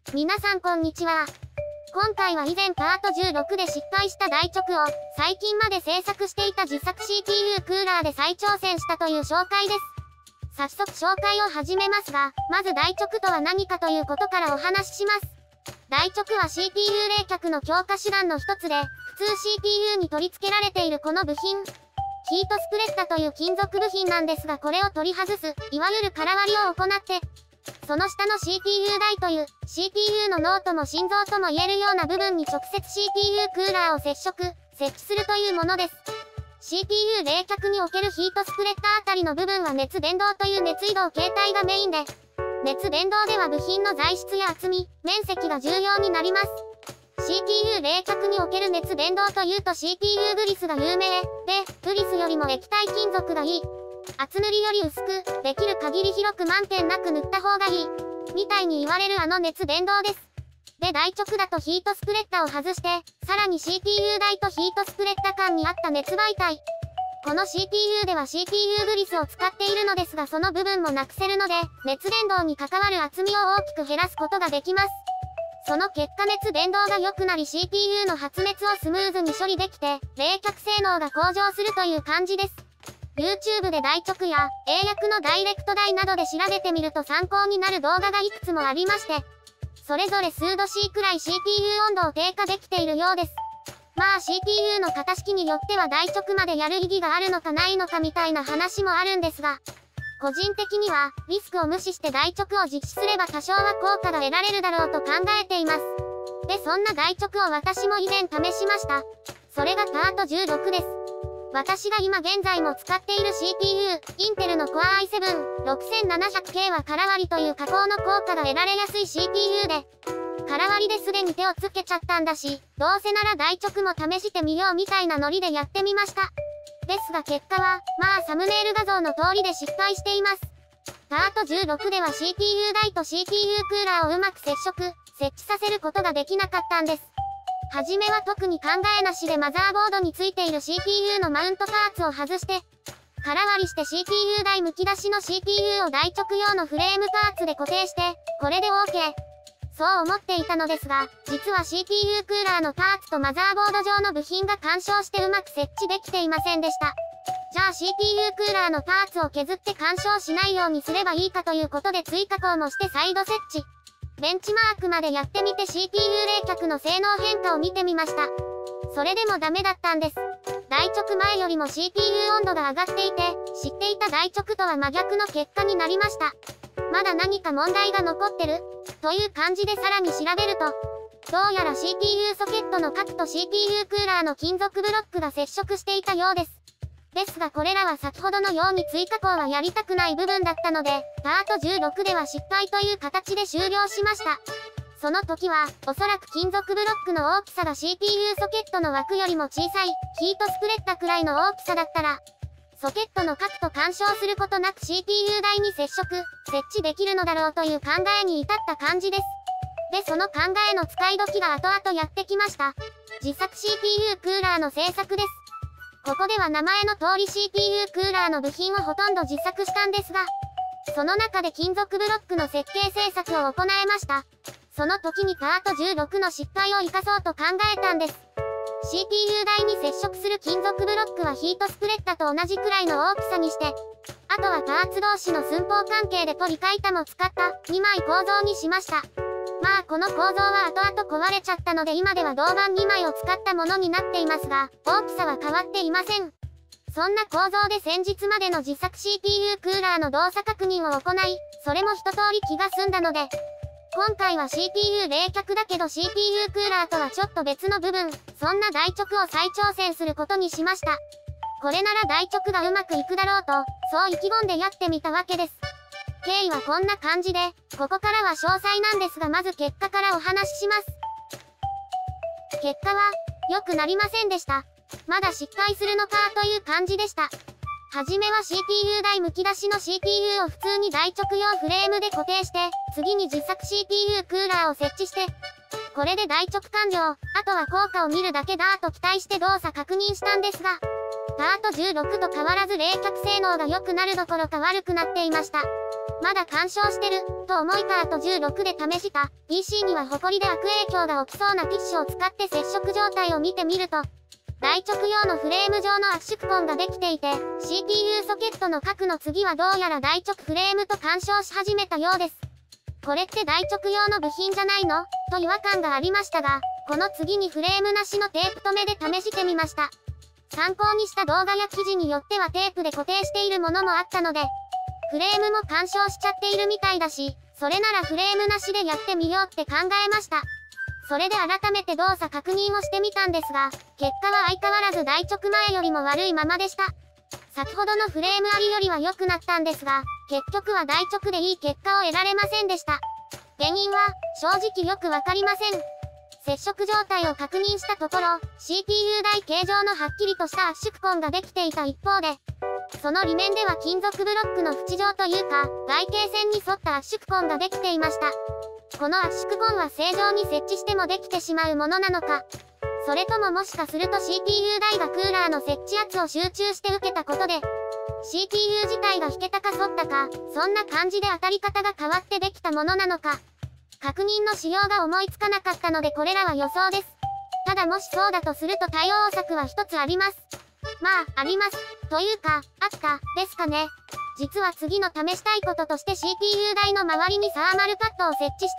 皆さんこんにちは。今回は以前パート16で失敗した大直を最近まで制作していた自作 CPU クーラーで再挑戦したという紹介です。早速紹介を始めますが、まず大直とは何かということからお話しします。大直は CPU 冷却の強化手段の一つで、普通 CPU に取り付けられているこの部品、ヒートスプレッダという金属部品なんですが、これを取り外す、いわゆる空割りを行って、その下の CPU 台という CPU の脳とも心臓とも言えるような部分に直接 CPU クーラーを設置するというものです。CPU 冷却におけるヒートスプレッダーあたりの部分は熱伝導という熱移動形態がメインで、熱伝導では部品の材質や厚み、面積が重要になります。CPU 冷却における熱伝導というと CPU グリスが有名で、グリスよりも液体金属がいい。厚塗りより薄く、できる限り広く満点なく塗った方がいい。みたいに言われるあの熱伝導です。で、大直だとヒートスプレッダを外して、さらに CPU 台とヒートスプレッダ間にあった熱媒体。この CPU では CPU グリスを使っているのですが、その部分もなくせるので、熱伝導に関わる厚みを大きく減らすことができます。その結果熱伝導が良くなり CPU の発熱をスムーズに処理できて、冷却性能が向上するという感じです。YouTube で大直や英訳のダイレクト台などで調べてみると参考になる動画がいくつもありまして、それぞれ数度 C くらい CPU 温度を低下できているようです。まあ CPU の型式によっては大直までやる意義があるのかないのかみたいな話もあるんですが、個人的にはリスクを無視して大直を実施すれば多少は効果が得られるだろうと考えています。で、そんな大直を私も以前試しました。それがパート16です。私が今現在も使っている CPU、インテルの Core i7-6700K は空割りという加工の効果が得られやすい CPU で、空割りですでに手をつけちゃったんだし、どうせなら大直も試してみようみたいなノリでやってみました。ですが結果は、まあサムネイル画像の通りで失敗しています。パート16では CPU 台と CPU クーラーをうまく設置させることができなかったんです。はじめは特に考えなしでマザーボードについている CPU のマウントパーツを外して、空割りして CPU 台剥き出しの CPU を大直用のフレームパーツで固定して、これで OK。そう思っていたのですが、実は CPU クーラーのパーツとマザーボード上の部品が干渉してうまく設置できていませんでした。じゃあ CPU クーラーのパーツを削って干渉しないようにすればいいかということで追加工もして再度設置。ベンチマークまでやってみて CPU 冷却の性能変化を見てみました。それでもダメだったんです。大直前よりも CPU 温度が上がっていて、知っていた大直とは真逆の結果になりました。まだ何か問題が残ってるという感じでさらに調べると、どうやら CPU ソケットの角と CPU クーラーの金属ブロックが接触していたようです。ですがこれらは先ほどのように追加工はやりたくない部分だったので、パート16では失敗という形で終了しました。その時は、おそらく金属ブロックの大きさが CPU ソケットの枠よりも小さい、ヒートスプレッダくらいの大きさだったら、ソケットの角と干渉することなく CPU 台に設置できるのだろうという考えに至った感じです。で、その考えの使い時が後々やってきました。自作 CPU クーラーの製作です。ここでは名前の通り CPU クーラーの部品をほとんど自作したんですが、その中で金属ブロックの設計製作を行えました。その時にパート16の失敗を生かそうと考えたんです。CPU 台に接触する金属ブロックはヒートスプレッダと同じくらいの大きさにして、あとはパーツ同士の寸法関係でポリカイタも使った2枚構造にしました。まあこの構造は後々壊れちゃったので今では銅板2枚を使ったものになっていますが、大きさは変わっていません。そんな構造で先日までの自作 CPU クーラーの動作確認を行い、それも一通り気が済んだので、今回は CPU 冷却だけど CPU クーラーとはちょっと別の部分、そんな大直を再挑戦することにしました。これなら大直がうまくいくだろうと、そう意気込んでやってみたわけです。経緯はこんな感じで、ここからは詳細なんですがまず結果からお話しします。結果は、良くなりませんでした。まだ失敗するのかという感じでした。はじめは CPU 台剥き出しの CPU を普通に大直用フレームで固定して、次に自作 CPU クーラーを設置して、これで大直完了、あとは効果を見るだけだと期待して動作確認したんですが、パート16と変わらず冷却性能が良くなるどころか悪くなっていました。 まだ干渉してる、と思いパート16で試した、PC にはホコリで悪影響が起きそうなティッシュを使って接触状態を見てみると、大直用のフレーム状の圧縮痕ができていて、CPU ソケットの角の次はどうやら大直フレームと干渉し始めたようです。これって大直用の部品じゃないの？と違和感がありましたが、この次にフレームなしのテープ留めで試してみました。参考にした動画や記事によってはテープで固定しているものもあったので、フレームも干渉しちゃっているみたいだし、それならフレームなしでやってみようって考えました。それで改めて動作確認をしてみたんですが、結果は相変わらず大直前よりも悪いままでした。先ほどのフレームありよりは良くなったんですが、結局は大直でいい結果を得られませんでした。原因は、正直よくわかりません。接触状態を確認したところ、CPU 台形状のはっきりとした圧縮痕ができていた一方で、その裏面では金属ブロックの縁状というか、外形線に沿った圧縮痕ができていました。この圧縮痕は正常に設置してもできてしまうものなのか、それとももしかすると CPU 台がクーラーの設置圧を集中して受けたことで、CPU 自体が引けたか反ったか、そんな感じで当たり方が変わってできたものなのか、確認のしようが思いつかなかったのでこれらは予想です。ただもしそうだとすると対応策は一つあります。まあ、あります。というか、あった、ですかね。実は次の試したいこととして CPU 台の周りにサーマルパッドを設置した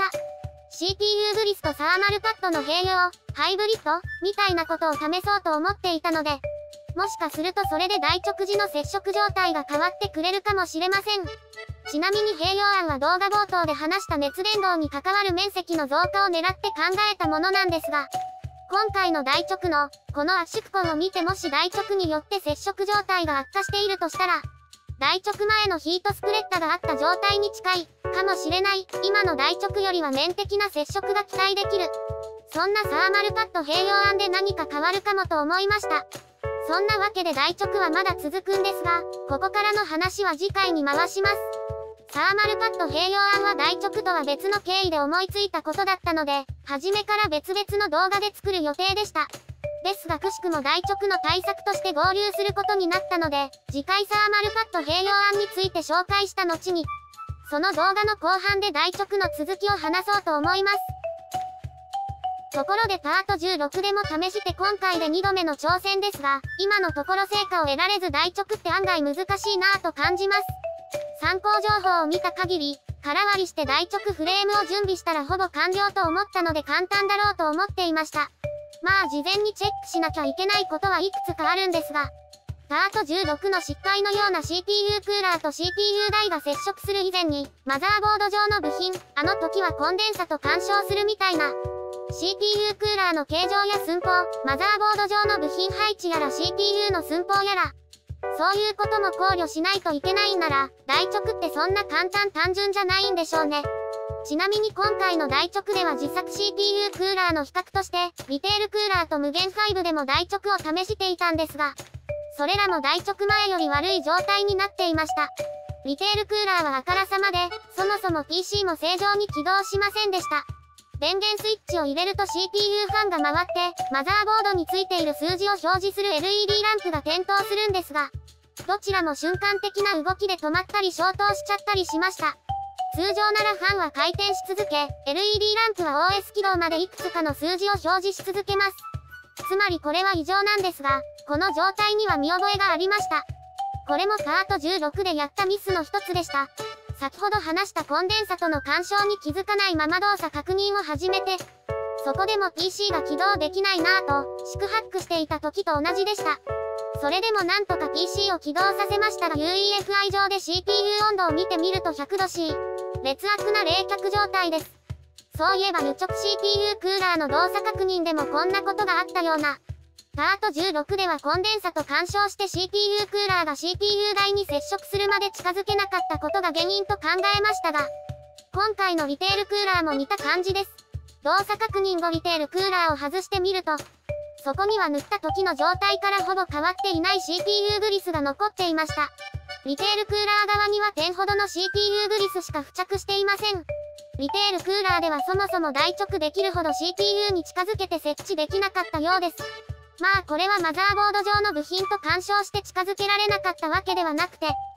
。CPU グリスとサーマルパッドの併用、ハイブリッドみたいなことを試そうと思っていたので、もしかするとそれで大直時の接触状態が変わってくれるかもしれません。ちなみに併用案は動画冒頭で話した熱伝導に関わる面積の増加を狙って考えたものなんですが、今回の大直の、この圧縮痕を見てもし大直によって接触状態が悪化しているとしたら、大直前のヒートスプレッダがあった状態に近い、かもしれない、今の大直よりは面的な接触が期待できる。そんなサーマルパッド併用案で何か変わるかもと思いました。そんなわけで大直はまだ続くんですが、ここからの話は次回に回します。サーマルパッド併用案は大直とは別の経緯で思いついたことだったので、初めから別々の動画で作る予定でした。ですがくしくも大直の対策として合流することになったので、次回サーマルパッド併用案について紹介した後に、その動画の後半で大直の続きを話そうと思います。ところでパート16でも試して今回で2度目の挑戦ですが、今のところ成果を得られず大直って案外難しいなぁと感じます。参考情報を見た限り、空割りして大直フレームを準備したらほぼ完了と思ったので簡単だろうと思っていました。まあ事前にチェックしなきゃいけないことはいくつかあるんですが、パート16の失敗のような CPU クーラーと CPU 台が接触する以前に、マザーボード上の部品、あの時はコンデンサと干渉するみたいな、CPU クーラーの形状や寸法、マザーボード上の部品配置やら CPU の寸法やら、そういうことも考慮しないといけないんなら、大直ってそんな簡単単純じゃないんでしょうね。ちなみに今回の大直では自作 CPU クーラーの比較として、リテールクーラーと無限5でも大直を試していたんですが、それらも大直前より悪い状態になっていました。リテールクーラーはあからさまで、そもそも PC も正常に起動しませんでした。電源スイッチを入れると CPU ファンが回って、マザーボードについている数字を表示する LED ランプが点灯するんですが、どちらも瞬間的な動きで止まったり消灯しちゃったりしました。通常ならファンは回転し続け、LED ランプは OS 起動までいくつかの数字を表示し続けます。つまりこれは異常なんですが、この状態には見覚えがありました。これもパート16でやったミスの一つでした。先ほど話したコンデンサとの干渉に気づかないまま動作確認を始めて、そこでも PC が起動できないなぁと、四苦八苦していた時と同じでした。それでもなんとか PC を起動させましたが UEFI 上で CPU 温度を見てみると100度 C、劣悪な冷却状態です。そういえば輸直 CPU クーラーの動作確認でもこんなことがあったような。パート16ではコンデンサと干渉して CPU クーラーが CPU 台に接触するまで近づけなかったことが原因と考えましたが、今回のリテールクーラーも似た感じです。動作確認後リテールクーラーを外してみると、そこには塗った時の状態からほぼ変わっていない CPU グリスが残っていました。リテールクーラー側には点ほどの CPU グリスしか付着していません。リテールクーラーではそもそも大直できるほど CPU に近づけて設置できなかったようです。まあこれはマザーボード上の部品と干渉して近づけられなかったわけではなくて、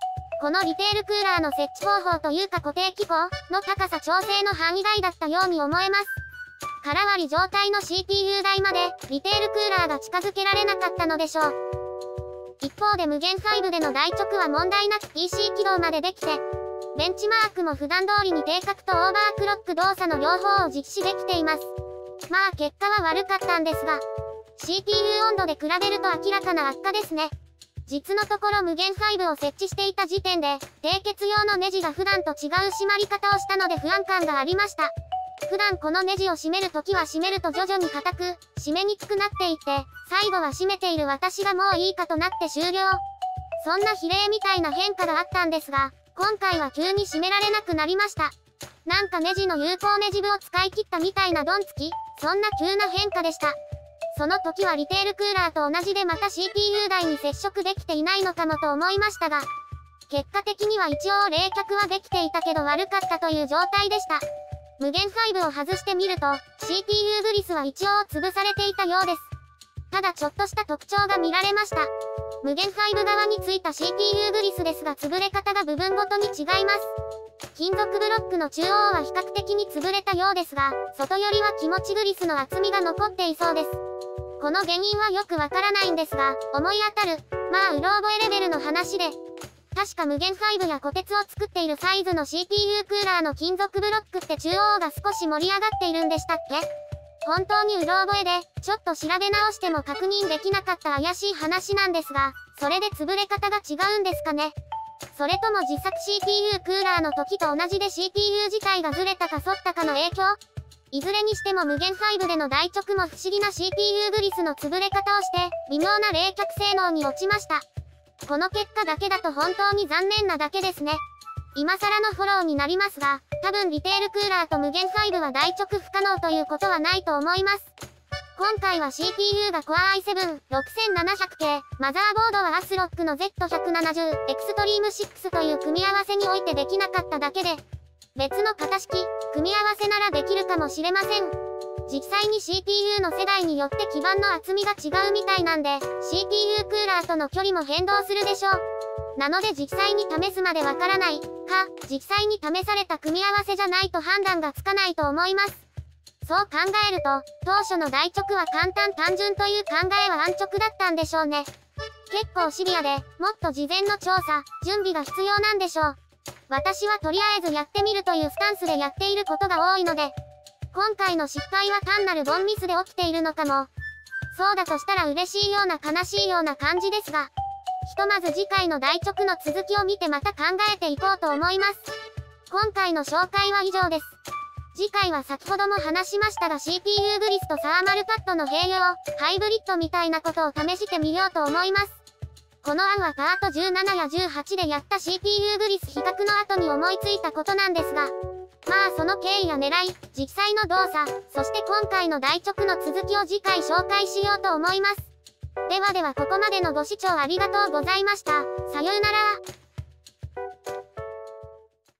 このリテールクーラーの設置方法というか固定機構の高さ調整の範囲外だったように思えます。空割り状態の CPU 台までリテールクーラーが近づけられなかったのでしょう。一方で無限5での台直は問題なく PC 起動までできて、ベンチマークも普段通りに定格とオーバークロック動作の両方を実施できています。まあ結果は悪かったんですが、CPU 温度で比べると明らかな悪化ですね。実のところ無限5を設置していた時点で、締結用のネジが普段と違う締まり方をしたので不安感がありました。普段このネジを締めるときは締めると徐々に硬く、締めにくくなっていって、最後は締めている私がもういいかとなって終了。そんな比例みたいな変化があったんですが、今回は急に締められなくなりました。なんかネジの有効ネジ部を使い切ったみたいなドンつき、そんな急な変化でした。その時はリテールクーラーと同じでまた CPU 台に接触できていないのかもと思いましたが、結果的には一応冷却はできていたけど悪かったという状態でした。無限5を外してみると、CPU グリスは一応潰されていたようです。ただちょっとした特徴が見られました。無限5側についた CPU グリスですが潰れ方が部分ごとに違います。金属ブロックの中央は比較的に潰れたようですが、外よりは気持ちグリスの厚みが残っていそうです。この原因はよくわからないんですが、思い当たる、まあうろ覚えレベルの話で、確か無限5や虎鉄を作っているサイズの CPU クーラーの金属ブロックって中央が少し盛り上がっているんでしたっけ？本当にうろ覚えで、ちょっと調べ直しても確認できなかった怪しい話なんですが、それで潰れ方が違うんですかね。それとも自作 CPU クーラーの時と同じで CPU 自体がずれたか反ったかの影響？いずれにしても無限5での台直も不思議な CPU グリスの潰れ方をして、微妙な冷却性能に落ちました。この結果だけだと本当に残念なだけですね。今更のフォローになりますが、多分リテールクーラーと無限5は台直不可能ということはないと思います。今回は CPU が Core i7-6700 系、マザーボードは ASRock の Z170 Extreme 6という組み合わせにおいてできなかっただけで、別の型式、組み合わせならできるかもしれません。実際に CPU の世代によって基板の厚みが違うみたいなんで、CPU クーラーとの距離も変動するでしょう。なので実際に試すまでわからない、か、実際に試された組み合わせじゃないと判断がつかないと思います。そう考えると、当初の台直は簡単単純という考えは安直だったんでしょうね。結構シビアで、もっと事前の調査、準備が必要なんでしょう。私はとりあえずやってみるというスタンスでやっていることが多いので、今回の失敗は単なるボンミスで起きているのかも。そうだとしたら嬉しいような悲しいような感じですが、ひとまず次回の台直の続きを見てまた考えていこうと思います。今回の紹介は以上です。次回は先ほども話しましたが CPU グリスとサーマルパッドの併用、ハイブリッドみたいなことを試してみようと思います。この案はパート17や18でやった CPU グリス比較の後に思いついたことなんですが、まあその経緯や狙い、実際の動作、そして今回の台直の続きを次回紹介しようと思います。ではここまでのご視聴ありがとうございました。さようなら。